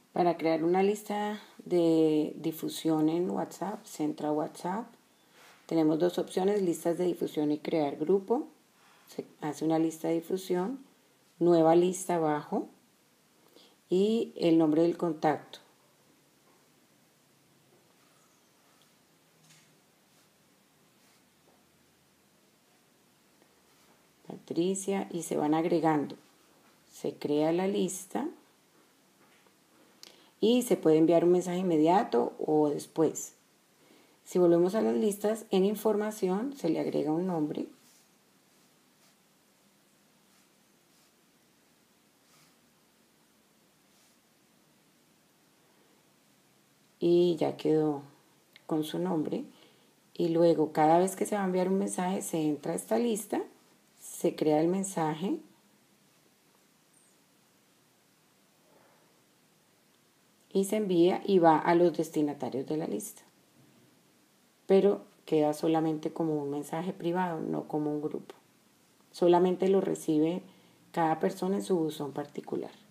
Para crear una lista de difusión en WhatsApp, se entra a WhatsApp. Tenemos dos opciones, listas de difusión y crear grupo. Se hace una lista de difusión, nueva lista abajo y el nombre del contacto. Patricia, y se van agregando. Se crea la lista y se puede enviar un mensaje inmediato o después. Si volvemos a las listas, en información se le agrega un nombre. Y ya quedó con su nombre. Y luego, cada vez que se va a enviar un mensaje, se entra a esta lista, se crea el mensaje y se envía y va a los destinatarios de la lista. Pero queda solamente como un mensaje privado, no como un grupo. Solamente lo recibe cada persona en su buzón particular.